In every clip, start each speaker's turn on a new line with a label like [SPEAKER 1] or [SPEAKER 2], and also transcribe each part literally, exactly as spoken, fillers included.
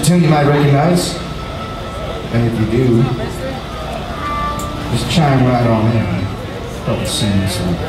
[SPEAKER 1] tune you might recognize, and if you do, just chime right on in. Don't sing this one.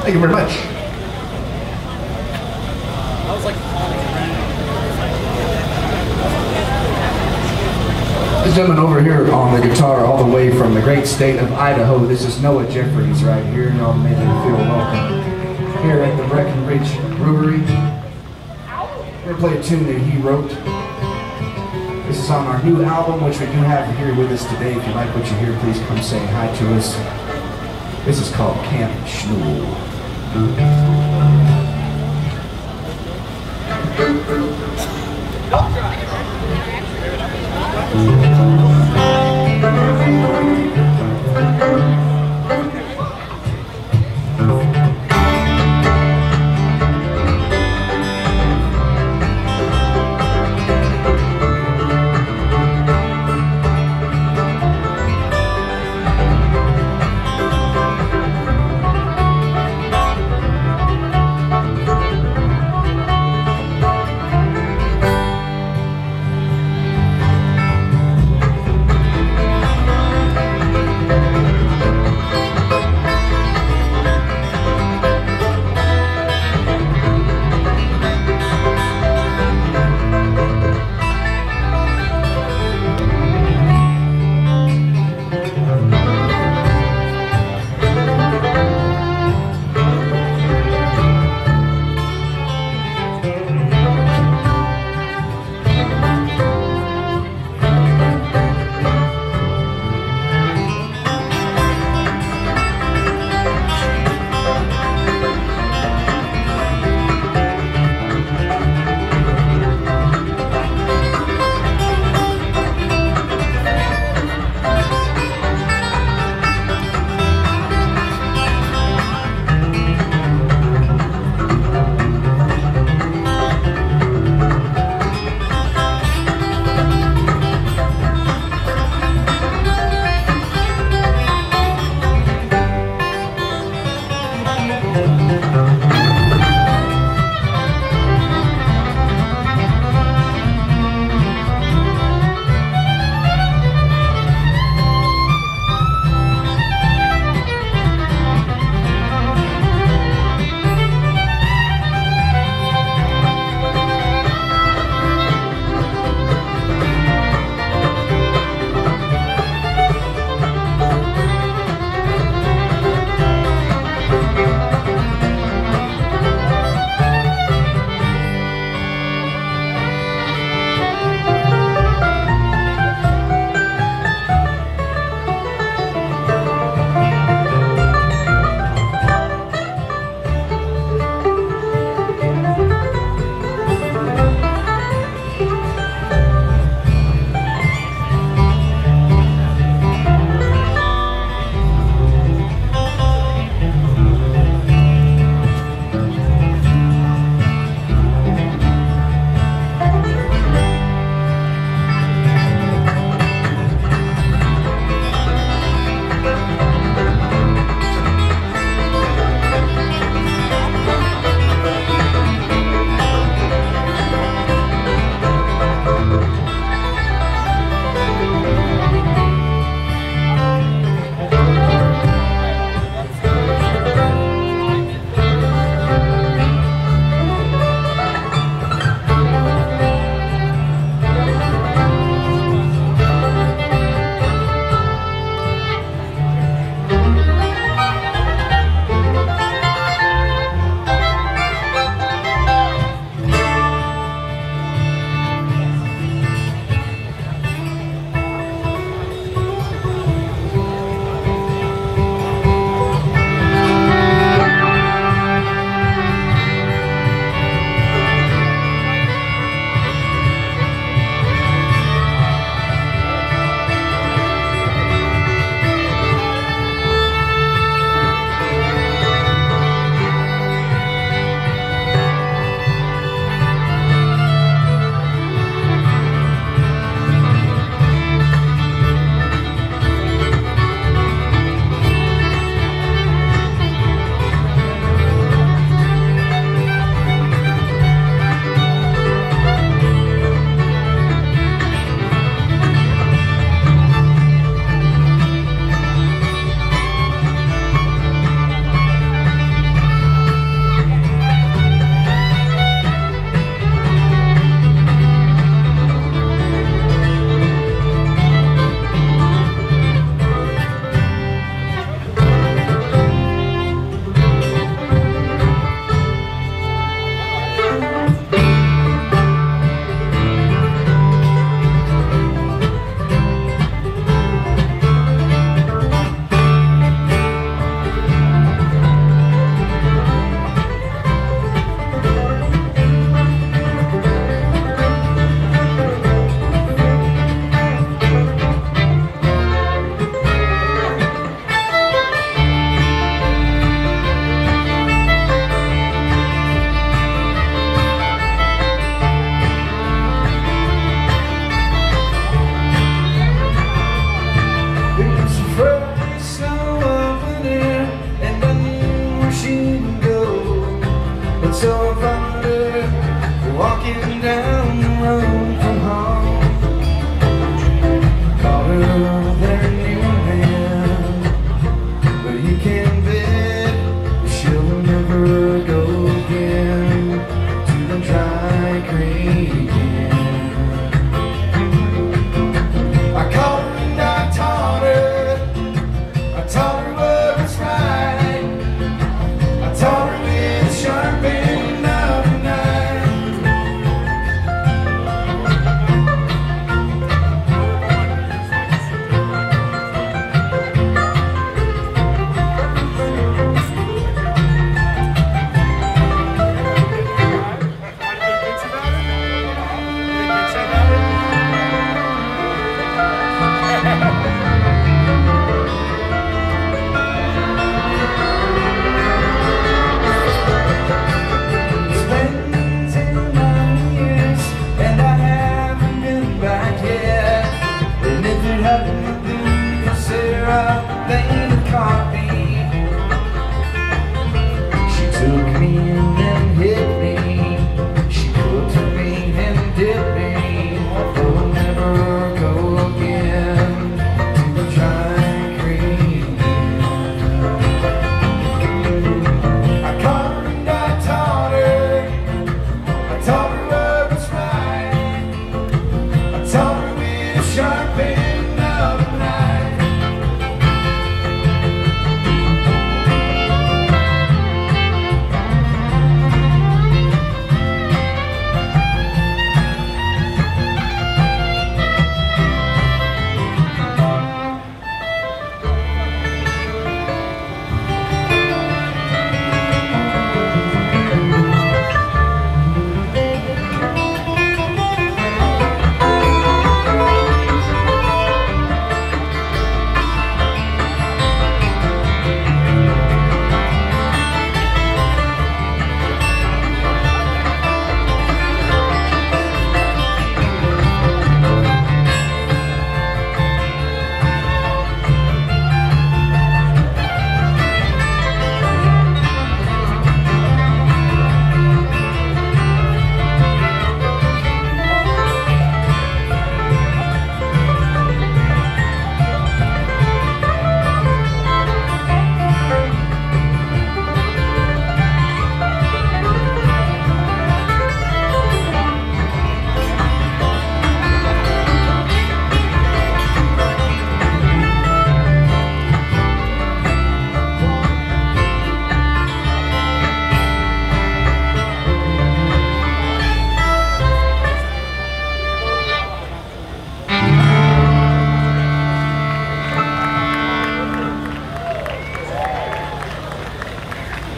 [SPEAKER 1] Thank you very much.
[SPEAKER 2] I was like
[SPEAKER 1] This gentleman over here on the guitar, all the way from the great state of Idaho. This is Noah Jeffries right here. Y'all made him feel welcome here at the Breckenridge Brewery. We're gonna play a tune that he wrote. This is on our new album, which we do have here with us today. If you like what you hear, please come say hi to us. This is called Camp Schnool.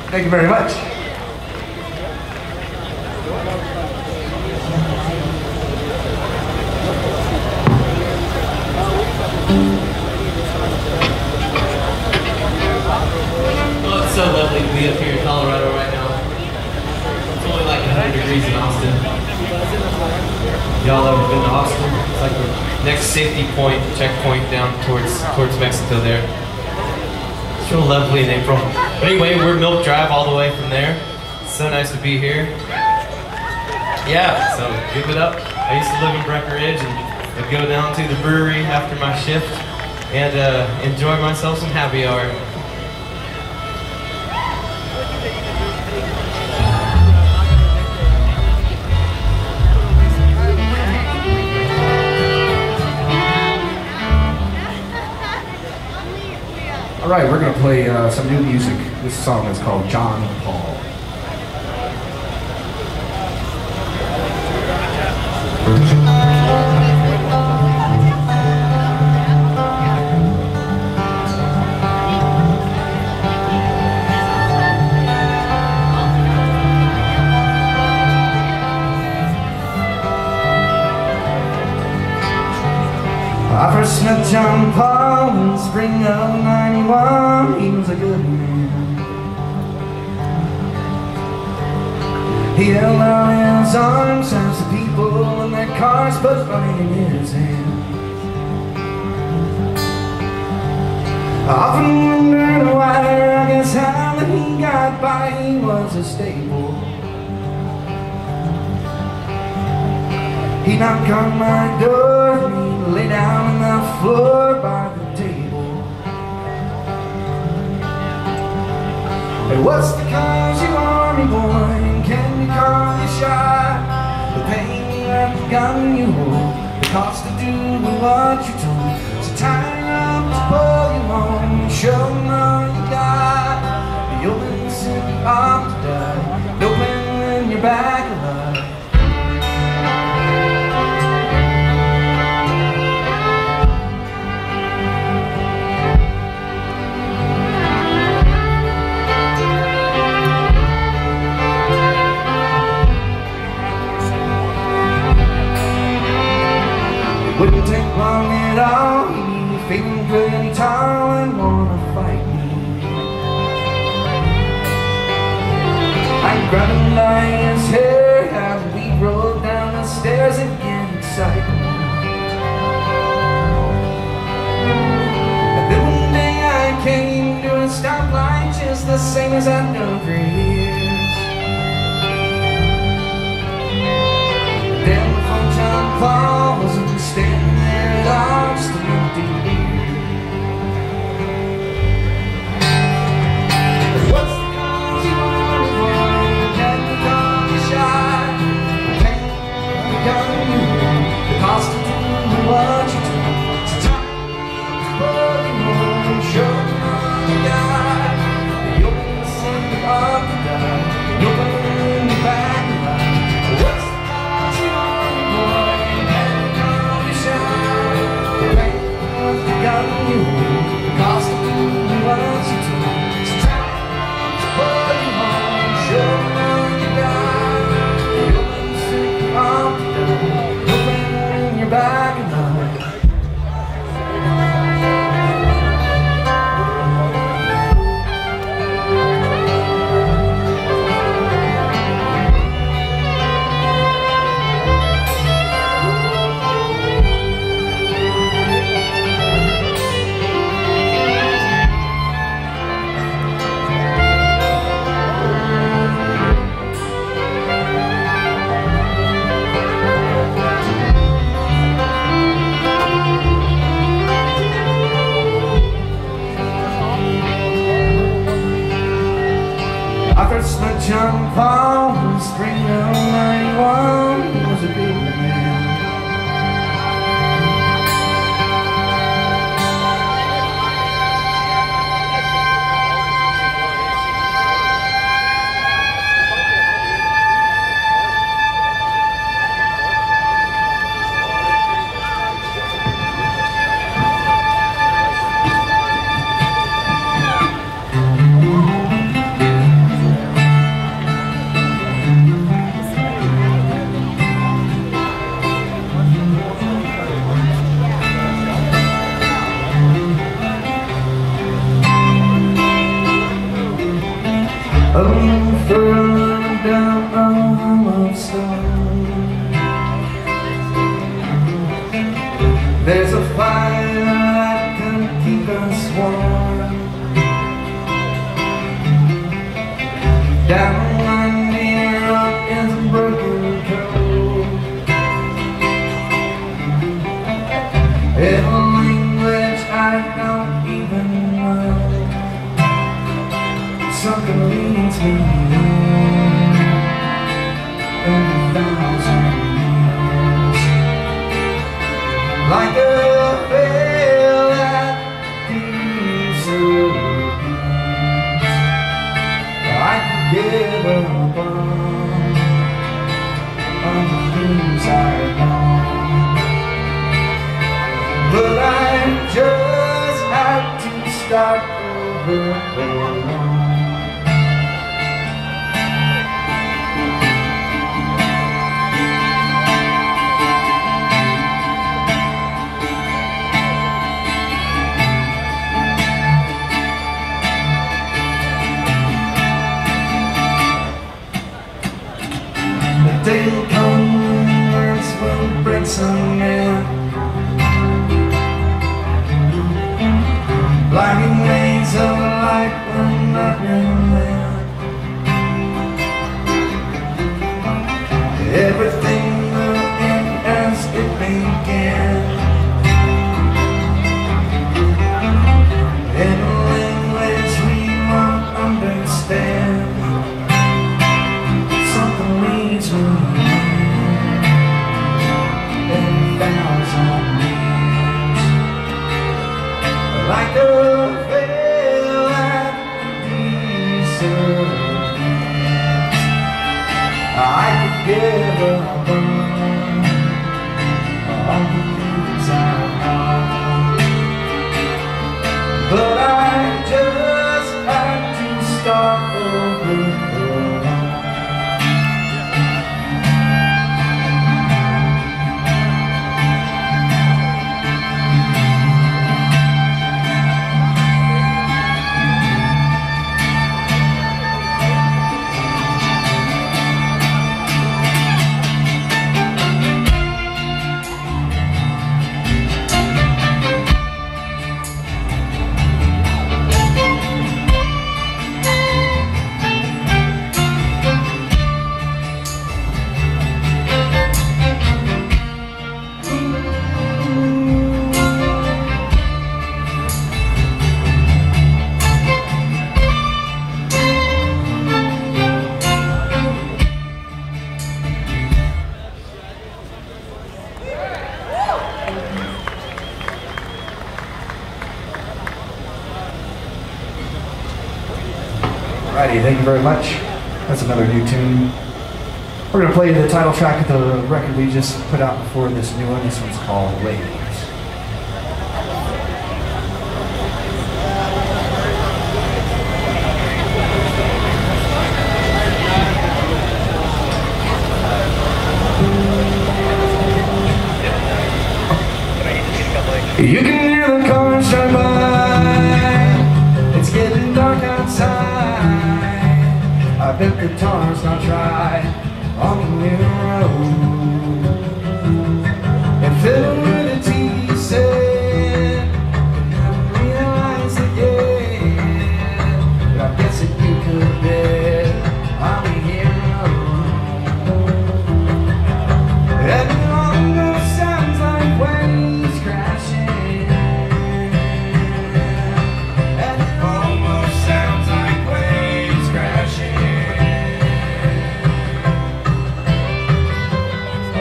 [SPEAKER 1] Thank you very much.
[SPEAKER 2] Well, it's so lovely to be up here in Colorado right now. It's only like one hundred degrees in Austin. Y'all ever been to Austin? It's like the next safety point, checkpoint down towards towards Mexico there. It's real lovely in April. But anyway, we're Milk Drive all the way from there. It's so nice to be here. Yeah, so give it up. I used to live in Breckenridge and I'd go down to the brewery after my shift and uh, enjoy myself some happy hour.
[SPEAKER 1] All right, we're going to play uh, some new music. This song is called John Paul. I first met John Paul in the spring of ninety-one. He was a good man. He held out his arms as the people in their cars put money in his hand. I often wondered why, I guess how that he got by. He was a staple. He knocked on my door and he lay down on the floor by the table. Hey, what's the cause, you army boy? And can you call you shy? The pain you have, the gun you hold, the cost of doing what you're told. So tie her up to pull you home, show them all you got. You'll be sitting up to die, no pain when you're back alive. Wouldn't take long at all. He'd be feeling pretty tall and wanna fight me. I'd grab him by his hair as we rode down the stairs and get excited. And then one day I came to a stoplight just the same as I'd done for years. Then before John Paul wasn't standing there at all, just an empty beer. What's the cause you want me for? Can you call me shy? Can you gun you want? The cost of doing what you do. So time to pull you home, show them all you got. You'll be sitting up to die, you'll be in the back alive. What's the cause you want me for? Got you, the cost of doing what you do. It's time to pull you home, show them all you got. You'll be sitting up to die, you'll be in your back alive. John Paul in the spring of ninety-one, he was a big man. Oh, further down the hall of stone, there's a fire that can keep us warm. Down one near up is a broken code. In a language I don't even know. Something leads me in a thousand years, like a veil that disappears. I could give up on, on the things I know, but I just had to start over. The day will come when words will break some men. Blinding waves of light will not relent. Everything will end as it began. In a language we won't understand. Something leads me in a thousand years, like a veil that disappears. I could give up on all the things I know, but I just had to start over. Alrighty, thank you very much. That's another new tune. We're going to play the title track of the record we just put out before this new one. This one's called Waves. You can hear the cars drive by. It's getting dark outside. I bet the tar's not dry on the new road. And fiddle with the T V set, never realize it yet, but I guess that you could bet I'll be here alone. Every long note sounds like waves crashing, and it almost sounds like waves crashing.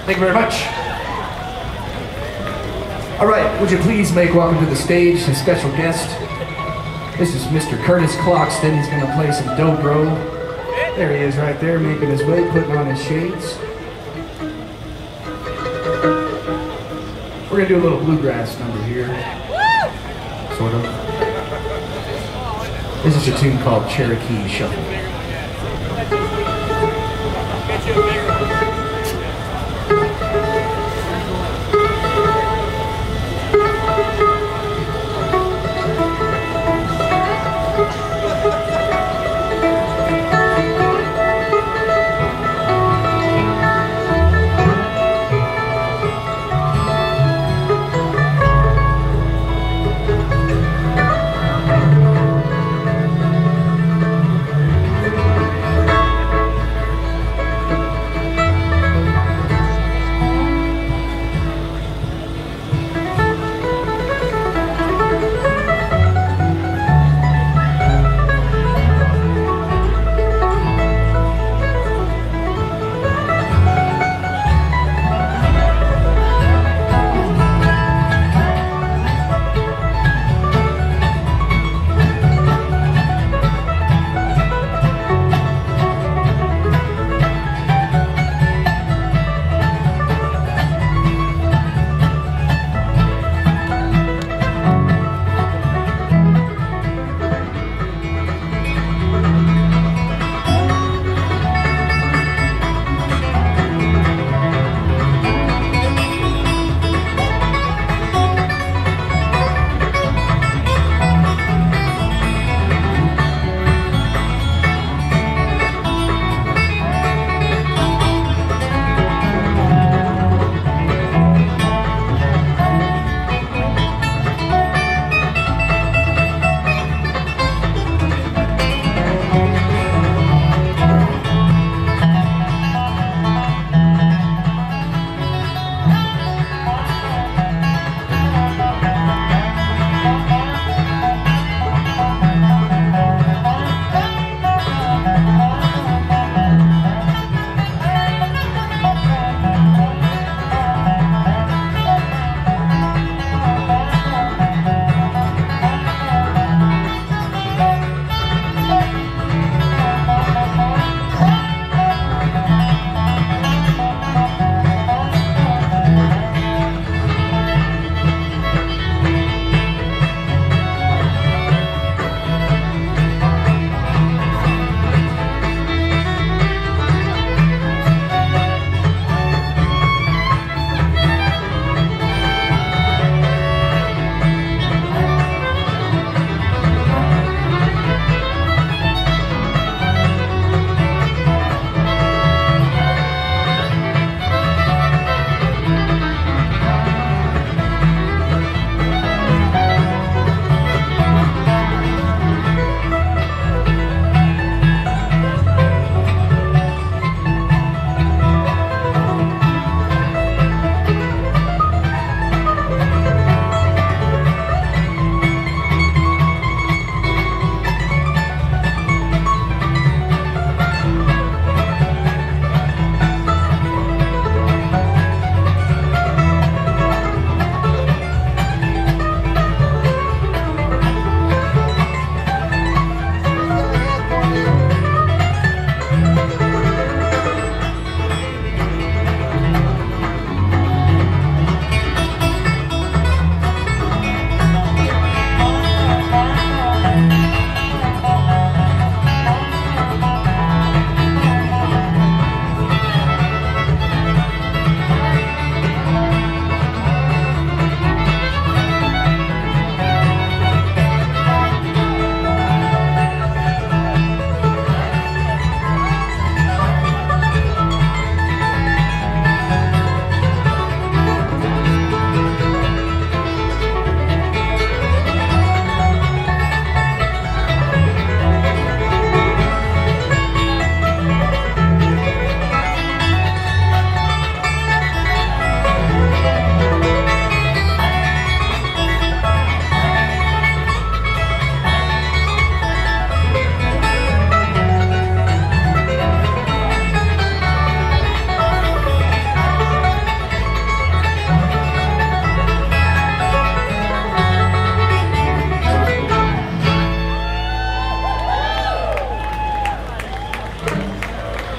[SPEAKER 1] Thank you very much. All right, would you please make welcome to the stage a special guest. This is Mister Curtis Cloxton. He's gonna play some dobro. There he is right there, making his way, putting on his shades. We're gonna do a little bluegrass number here. Sort of. This is a tune called Cherokee Shuffle.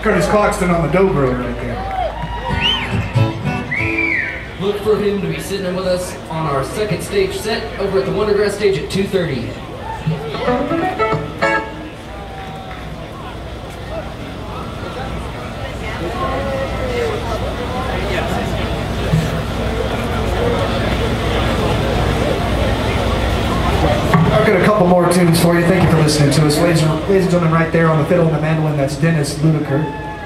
[SPEAKER 1] Curtis Claxton on the dobro right there.
[SPEAKER 3] Look for him to be sitting in with us on our second stage set over at the Wondergrass stage at two thirty.
[SPEAKER 1] I've got a couple more tunes for you. Thank you for listening to us. Ladies and, ladies and gentlemen, right there on the fiddle and the mandolin, that's Dennis Ludiker.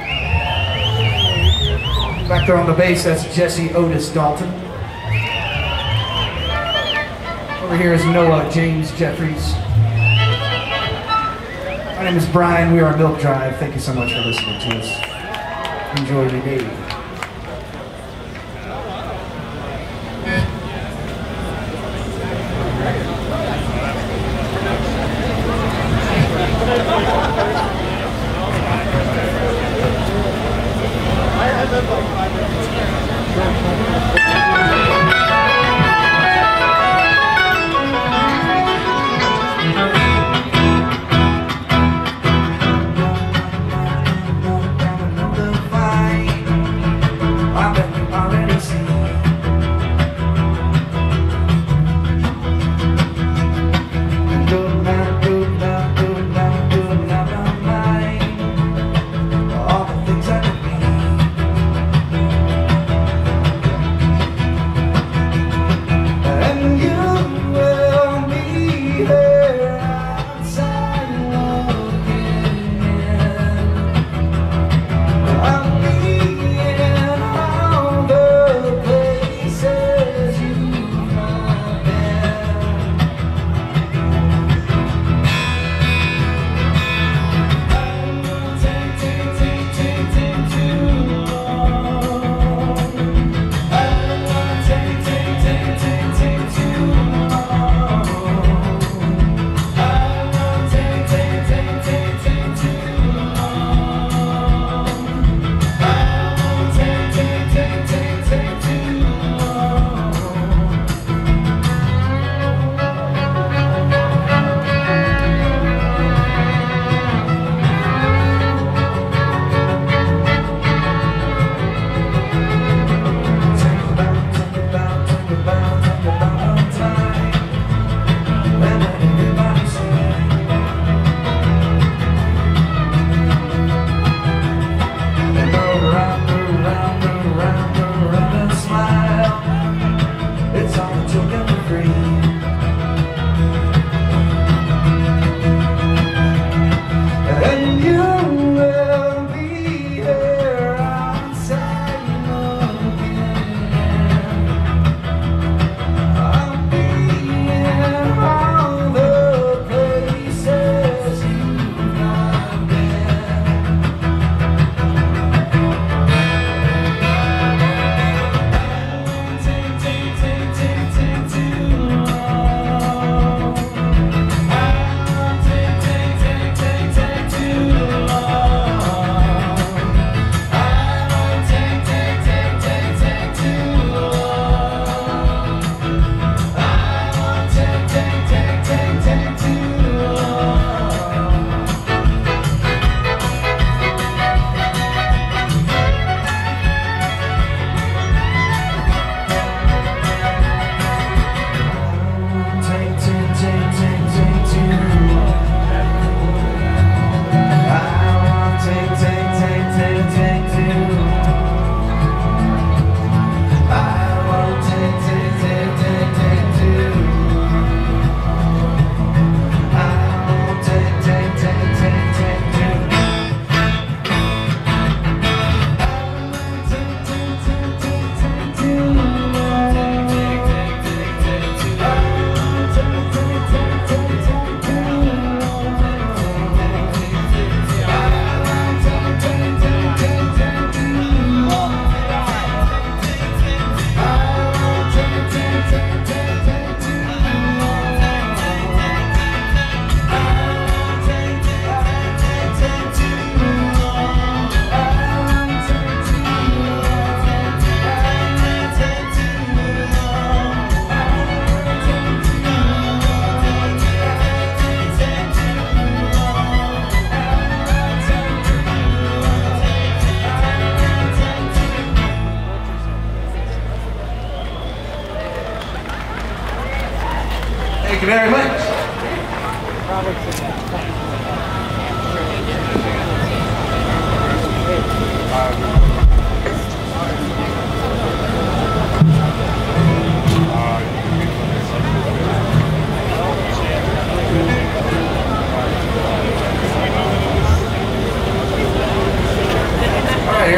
[SPEAKER 1] Back there on the bass, that's Jesse Otis Dalton. Over here is Noah James Jeffries. My name is Brian. We are Milk Drive. Thank you so much for listening to us. Enjoy your day.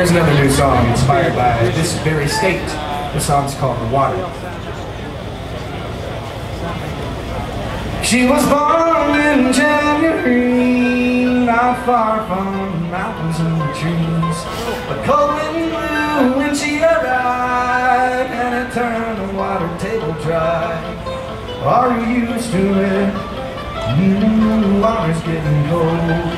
[SPEAKER 1] Here's another new song inspired by this very state. The song's called The Water. She was born in January, not far from the mountains and the trees. A cold wind blew when she arrived, and it turned the water table dry. Are you used to it? Mm, the water's getting cold.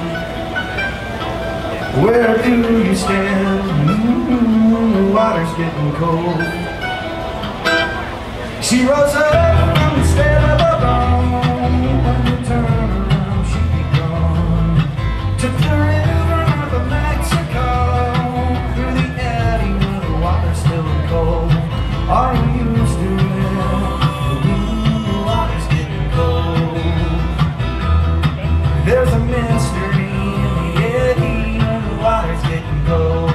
[SPEAKER 1] Where do you stand? Mm, the water's getting cold. She rose up from the step of a bone. When you turn around, she'd be gone. Took the river north of Mexico, through the eddy where the water's still cold. Are you used to it? Mm, the water's getting cold. There's a mystery in the eddy when the water's getting cold.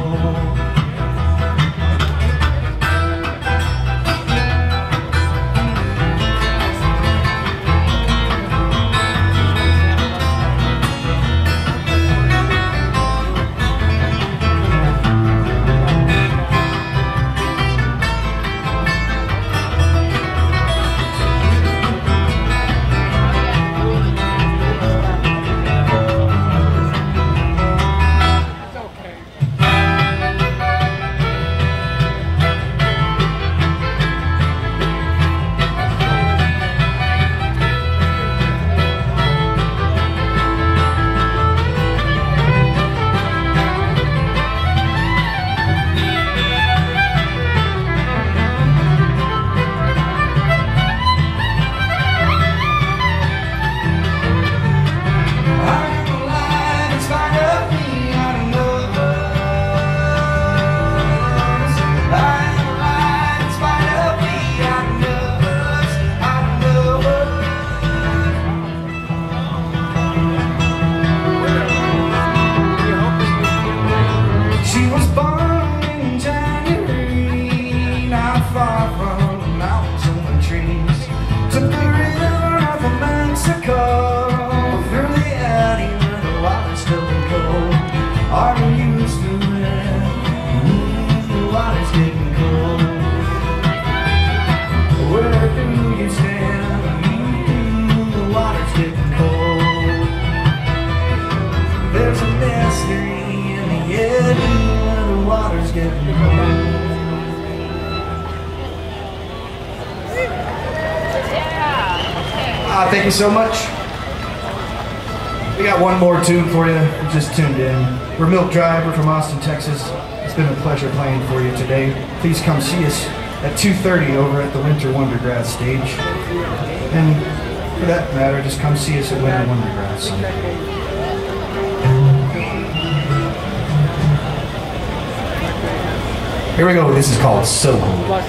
[SPEAKER 1] Uh, thank you so much. We got one more tune for you. You just tuned in. We're Milk Drive. We're from Austin, Texas. It's been a pleasure playing for you today. Please come see us at two thirty over at the Winter Wondergrass stage. And for that matter, just come see us at Winter Wondergrass. Here we go. This is called So Cool.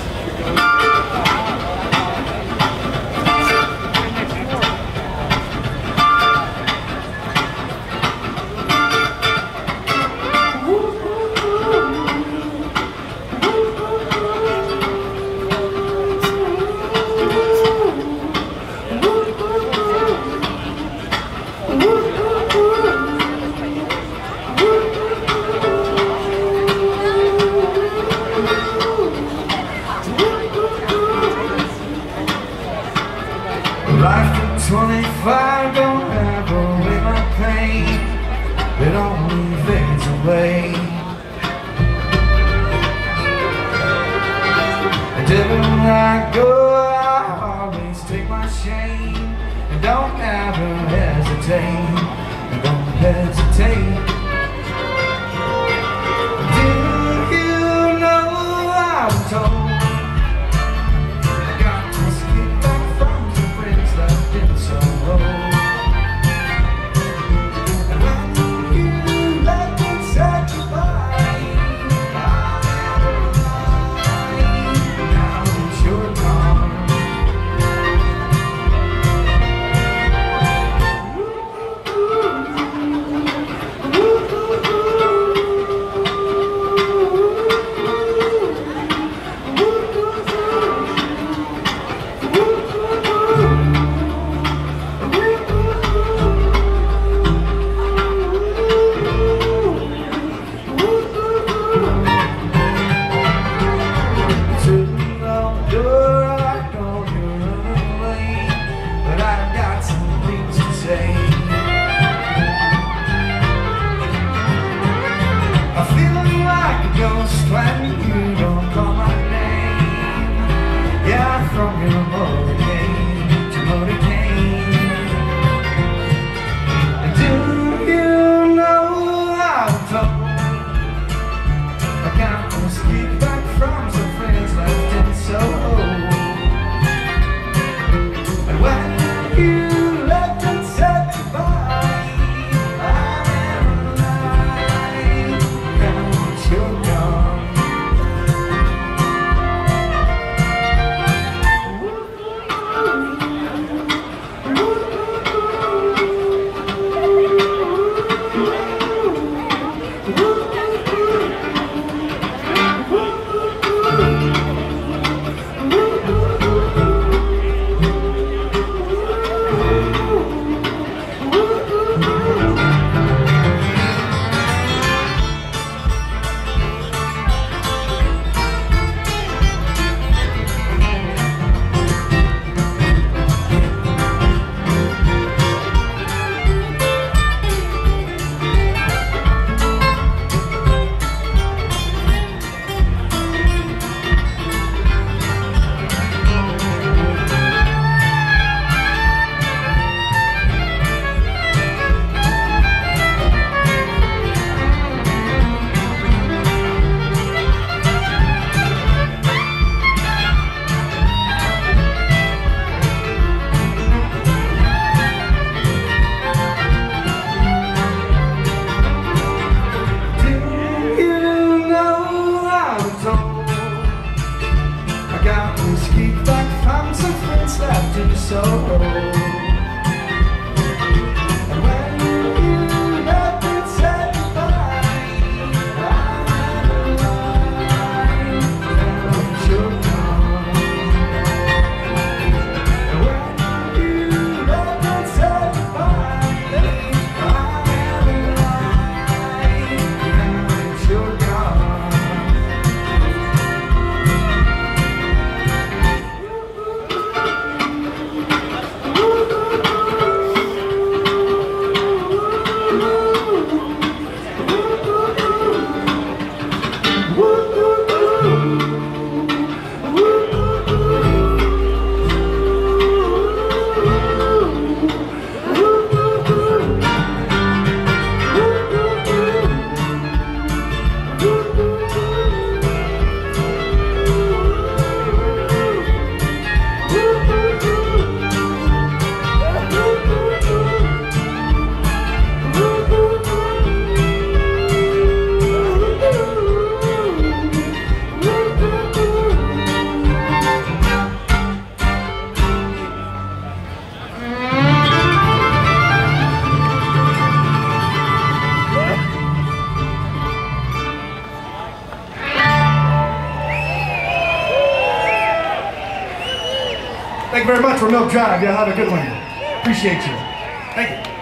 [SPEAKER 1] Life at twenty-five don't have away my pain. It only fades away. And everywhere I go, I always take my shame. And don't ever hesitate. And don't hesitate. Do you know I'm told?
[SPEAKER 4] Thank you very much for Milk Drive. Y'all have a good one. Appreciate you. Thank you.